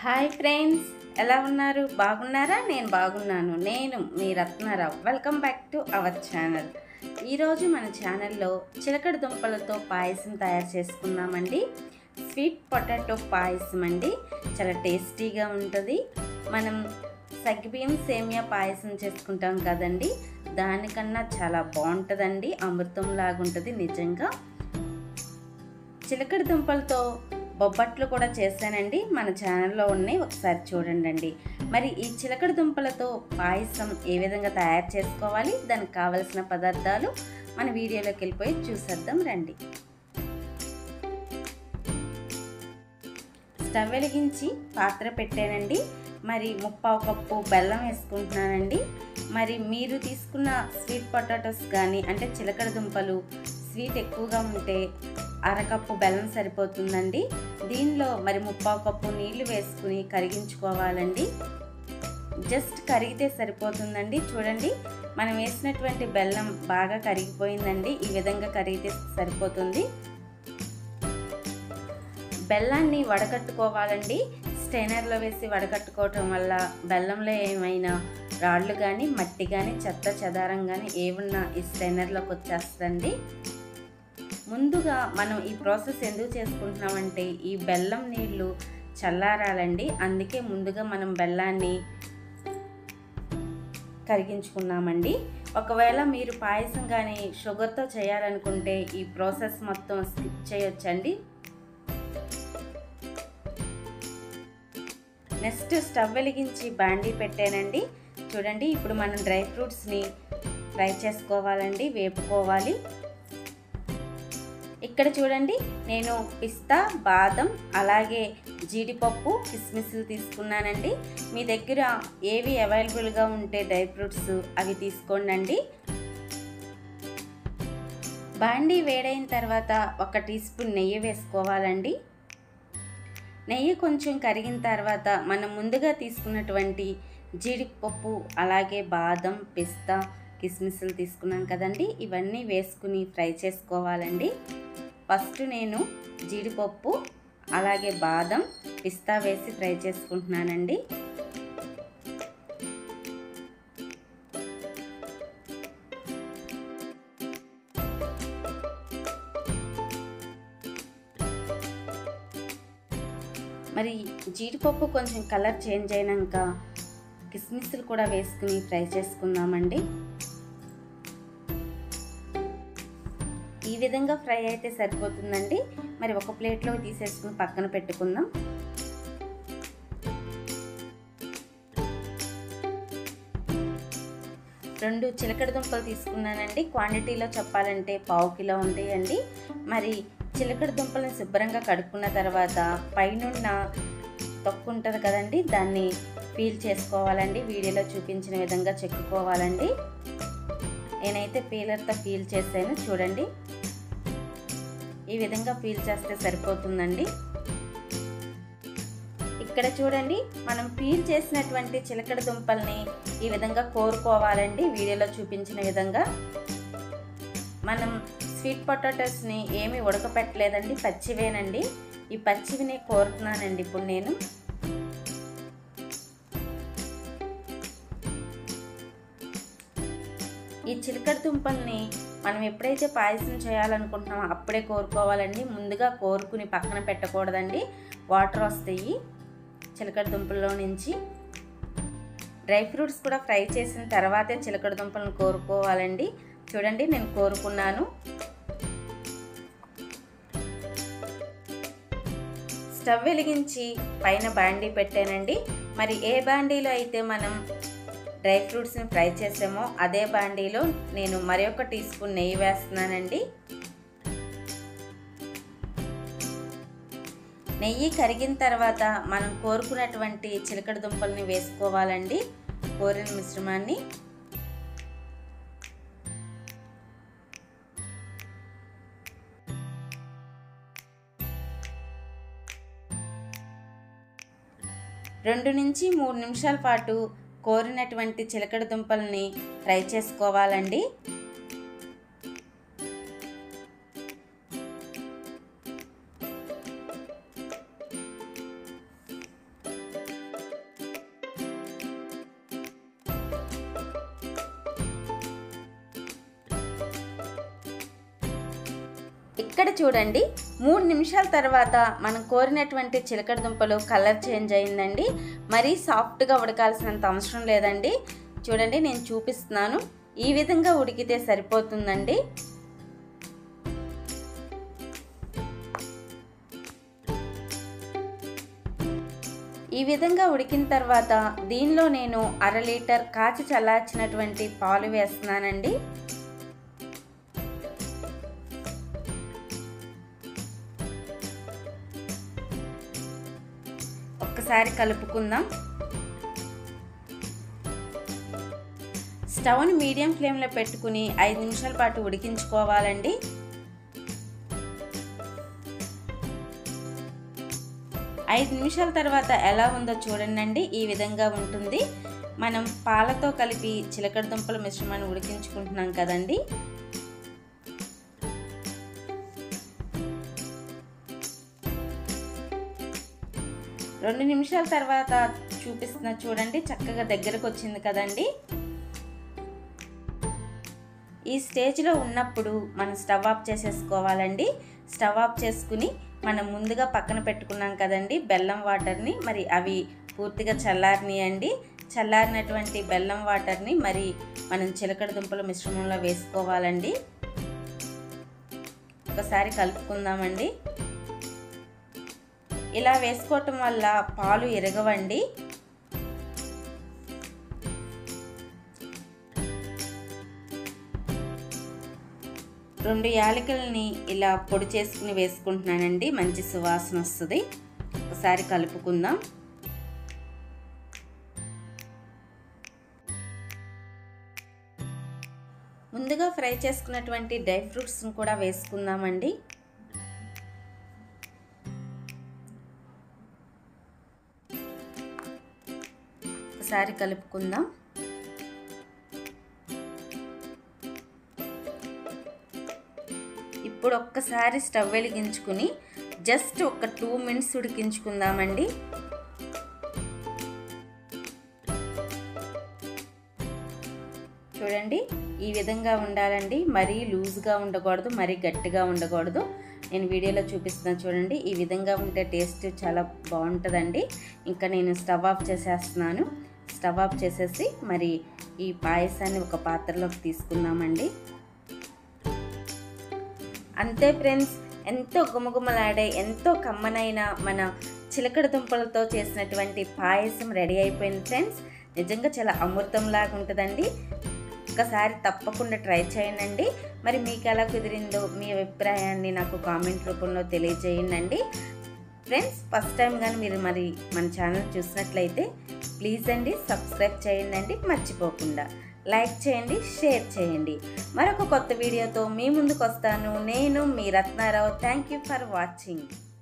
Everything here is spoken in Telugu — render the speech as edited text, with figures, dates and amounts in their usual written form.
హాయ్ ఫ్రెండ్స్, ఎలా ఉన్నారు? బాగున్నారా? నేను బాగున్నాను. నేను మీ Ratnarao. Welcome back to our channel. ఈరోజు మన ఛానల్లో చిలకడ దుంపలతో పాయసం తయారు చేసుకున్నామండి. స్వీట్ పొటాటో పాయసం అండి. చాలా టేస్టీగా ఉంటుంది. మనం సగ్గుబియ్యం సేమియా పాయసం చేసుకుంటాం కదండి, దానికన్నా చాలా బాగుంటుందండి. అమృతం లాగుంటుంది నిజంగా. చిలకడ దుంపలతో బొబ్బట్లు కూడా చేశానండి, మన ఛానల్లో ఉన్నాయి, ఒకసారి చూడండి. మరి ఈ చిలకడ దుంపలతో పాయసం ఏ విధంగా తయారు చేసుకోవాలి, దానికి కావలసిన పదార్థాలు మన వీడియోలోకి వెళ్ళిపోయి చూసేద్దాం రండి. స్టవ్ వెలిగించి పాత్ర పెట్టానండి. మరి 1/4 కప్పు బెల్లం వేసుకుంటున్నానండి. మరి మీరు తీసుకున్న స్వీట్ పొటాటోస్ కానీ, అంటే చిలకడ దుంపలు స్వీట్ ఎక్కువగా ఉంటే 1/2 కప్పు బెల్లం సరిపోతుందండి. దీనిలో మరి 1/4 కప్పు నీళ్లు వేసుకుని కరిగించుకోవాలండి. జస్ట్ కరిగితే సరిపోతుందండి. చూడండి, మనం వేసినటువంటి బెల్లం బాగా కరిగిపోయిందండి. ఈ విధంగా కరిగితే సరిపోతుంది. బెల్లాన్ని వడకట్టుకోవాలండి. స్టెయినర్లో వేసి వడకట్టుకోవటం వల్ల బెల్లంలో ఏమైనా రాళ్ళు కానీ, మట్టి కానీ, చెత్త చెదారం కానీ ఏమున్నా ఈ స్టెయినర్లోకి వచ్చేస్తుంది. ముందుగా మనం ఈ ప్రాసెస్ ఎందుకు చేసుకుంటున్నామంటే, ఈ బెల్లం నీళ్ళు చల్లారాలండి. అందుకే ముందుగా మనం బెల్లాన్ని కరిగించుకున్నామండి. ఒకవేళ మీరు పాయసం కానీ షుగర్తో చేయాలనుకుంటే ఈ ప్రాసెస్ మొత్తం స్కిప్ చేయొచ్చండి. నెక్స్ట్ స్టవ్ వెలిగించి బాండీ పెట్టానండి. చూడండి, ఇప్పుడు మనం డ్రై ఫ్రూట్స్ని ఫ్రై చేసుకోవాలండి, వేపుకోవాలి. ఇక్కడ చూడండి, నేను పిస్తా, బాదం, అలాగే జీడిపప్పు, కిస్మిస్లు తీసుకున్నానండి. మీ దగ్గర ఏవి అవైలబుల్గా ఉంటే డ్రై ఫ్రూట్స్ అవి తీసుకోండి. బాండీ వేడైన తర్వాత 1 టీ స్పూన్ నెయ్యి వేసుకోవాలండి. నెయ్యి కొంచెం కరిగిన తర్వాత మనం ముందుగా తీసుకున్నటువంటి జీడిపప్పు, అలాగే బాదం, పిస్తా, కిస్మిస్లు తీసుకున్నాం కదండి, ఇవన్నీ వేసుకుని ఫ్రై చేసుకోవాలండి. ఫస్ట్ నేను జీడిపప్పు, అలాగే బాదం, పిస్తా వేసి ఫ్రై చేసుకుంటున్నానండి. మరి జీడిపప్పు కొంచెం కలర్ చేంజ్ అయినాక కిస్మిస్లు కూడా వేసుకుని ఫ్రై చేసుకుందామండి. ఈ విధంగా ఫ్రై అయితే సరిపోతుందండి. మరి ఒక ప్లేట్లో తీసేసుకుని పక్కన పెట్టుకుందాం. రెండు చిలకడ దుంపలు తీసుకున్నానండి. క్వాంటిటీలో చెప్పాలంటే 1/4 కిలో ఉంటాయండి. మరి చిలకడ దుంపలను శుభ్రంగా కడుక్కున్న తర్వాత పైనున్న తొక్కు ఉంటుంది కదండి, దాన్ని పీల్ చేసుకోవాలండి. వీడియోలో చూపించిన విధంగా చెక్కుకోవాలండి. నేనైతే పీలర్తో పీల్ చేశాను. చూడండి, ఈ విధంగా పీల్ చేస్తే సరిపోతుందండి. ఇక్కడ చూడండి, మనం పీల్ చేసినటువంటి చిలకడ దుంపల్ని ఈ విధంగా కోరుకోవాలండి. వీడియోలో చూపించిన విధంగా. మనం స్వీట్ పొటాటోస్ని ఏమీ ఉడకపెట్టలేదండి, పచ్చివేనండి. ఈ పచ్చివిని కోరుతున్నానండి ఇప్పుడు నేను. ఈ చిలకడ దుంపల్ని మనం ఎప్పుడైతే పాయసం చేయాలనుకుంటున్నామో అప్పుడే కోరుకోవాలండి. ముందుగా కోరుకుని పక్కన పెట్టకూడదండి, వాటర్ వస్తాయి చిలకడ దుంపల్లో నుంచి. డ్రై ఫ్రూట్స్ కూడా ఫ్రై చేసిన తర్వాతే చిలకడ దుంపలను కోరుకోవాలండి. చూడండి, నేను కోరుకున్నాను. స్టవ్ వెలిగించి పైన బాండీ పెట్టానండి. మరి ఏ బాండీలో అయితే మనం డ్రై ఫ్రూట్స్ని ఫ్రై చేసామో అదే బాండీలో నేను మరి 1 టీ స్పూన్ నెయ్యి వేస్తున్నానండి. నెయ్యి కరిగిన తర్వాత మనం కోరుకున్నటువంటి చిలకడ దుంపల్ని వేసుకోవాలండి, కోరిన మిశ్రమాన్ని. రెండు నుంచి 3 నిమిషాల పాటు కోరినటువంటి చిలకడ దుంపల్ని ఫ్రై చేసుకోవాలండి. ఇక్కడ చూడండి 3 నిమిషాల తర్వాత మనం కోరినటువంటి చిలకడ దుంపలు కలర్ చేంజ్ అయిందండి. మరీ సాఫ్ట్గా ఉడకాల్సినంత అవసరం లేదండి. చూడండి నేను చూపిస్తున్నాను, ఈ విధంగా ఉడికితే సరిపోతుందండి. ఈ విధంగా ఉడికిన తర్వాత దీనిలో నేను 1/2 లీటర్ కాచి చల్లార్చినటువంటి పాలు వేస్తున్నానండి. ఒక్కసారి కలుపుకుందాం. స్టవ్ని మీడియం ఫ్లేమ్లో పెట్టుకుని 5 నిమిషాల పాటు ఉడికించుకోవాలండి. ఐదు నిమిషాల తర్వాత ఎలా ఉందో చూడండి. ఈ విధంగా ఉంటుంది. మనం పాలతో కలిపి చిలకడ దుంపల మిశ్రమాన్ని ఉడికించుకుంటున్నాం కదండి. రెండు నిమిషాల తర్వాత చూపిస్తున్నా చూడండి, చక్కగా దగ్గరకు వచ్చింది కదండి. ఈ స్టేజ్లో ఉన్నప్పుడు మనం స్టవ్ ఆఫ్ చేసేసుకోవాలండి. స్టవ్ ఆఫ్ చేసుకుని మనం ముందుగా పక్కన పెట్టుకున్నాం కదండి బెల్లం వాటర్ని, మరి అవి పూర్తిగా చల్లారినాయండి. చల్లారినటువంటి బెల్లం వాటర్ని మరి మనం చిలకడ దుంపల మిశ్రమంలో వేసుకోవాలండి. ఒకసారి కలుపుకుందామండి. ఇలా వేసుకోవటం వల్ల పాలు ఎరగవండి. రెండు యాలకులని ఇలా పొడి చేసుకుని వేసుకుంటున్నానండి, మంచి సువాసన వస్తుంది. ఒకసారి కలుపుకుందాం. ముందుగా ఫ్రై చేసుకున్నటువంటి డ్రై ఫ్రూట్స్ని కూడా వేసుకుందామండి. ఒకసారి కలుపుకుందాం. ఇప్పుడు ఒక్కసారి స్టవ్ వెలిగించుకుని జస్ట్ ఒక 2 మినిట్స్ ఉడికించుకుందామండి. చూడండి ఈ విధంగా ఉండాలండి. మరీ లూజ్గా ఉండకూడదు, మరీ గట్టిగా ఉండకూడదు. నేను వీడియోలో చూపిస్తున్నా చూడండి. ఈ విధంగా ఉంటే టేస్ట్ చాలా బాగుంటుందండి. ఇంకా నేను స్టవ్ ఆఫ్ చేసేస్తున్నాను. స్టవ్ ఆఫ్ చేసేసి మరి ఈ పాయసాన్ని ఒక పాత్రలోకి తీసుకుందామండి. అంతే ఫ్రెండ్స్, ఎంతో గుమగుమలాడే ఎంతో కమ్మనైన మన చిలకడ దుంపలతో చేసినటువంటి పాయసం రెడీ అయిపోయింది ఫ్రెండ్స్. నిజంగా చాలా అమృతంలాగా ఉంటుందండి. ఒకసారి తప్పకుండా ట్రై చేయండి. మరి మీకు ఎలా కుదిరిందో మీ అభిప్రాయాన్ని నాకు కామెంట్ రూపంలో తెలియజేయండి ఫ్రెండ్స్. ఫస్ట్ టైం కానీ మీరు మరి మన ఛానల్ చూసినట్లయితే ప్లీజ్ అండి సబ్స్క్రైబ్ చేయండి, మర్చిపోకుండా లైక్ చేయండి, షేర్ చేయండి. మరొక కొత్త వీడియోతో మీ ముందుకు వస్తాను. నేను మీ Ratnarao. Thank you for watching.